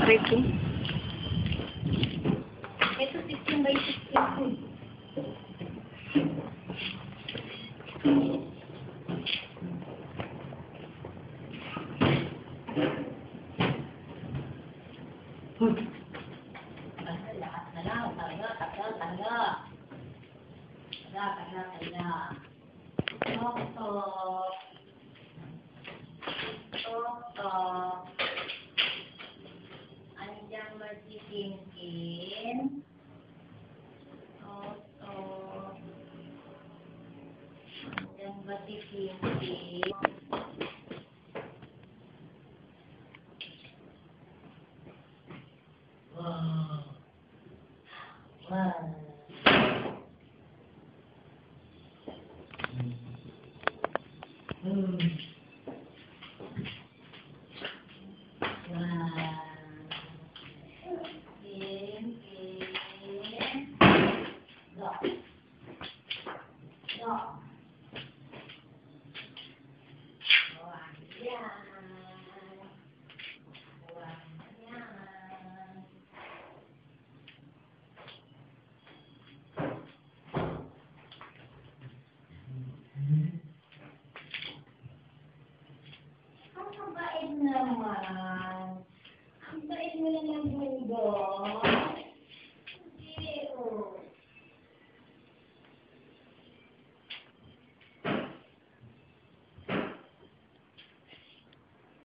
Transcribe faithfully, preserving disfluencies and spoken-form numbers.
by two. Ito sixteen by sixteen. Lahat na lang. Tala, tala, tala. Tala, tala, tala. Tok, tok. Tok, tok. Andiyan ba si Kinkin? Tok, tok. Andiyan ba si Kinkin? Wow. Wow. Hmm. Wow. Kin, kin. Go. Go. Wow. Yan. Wow. Yan. Ang bait naman. Ang bait mo lang ng mundo.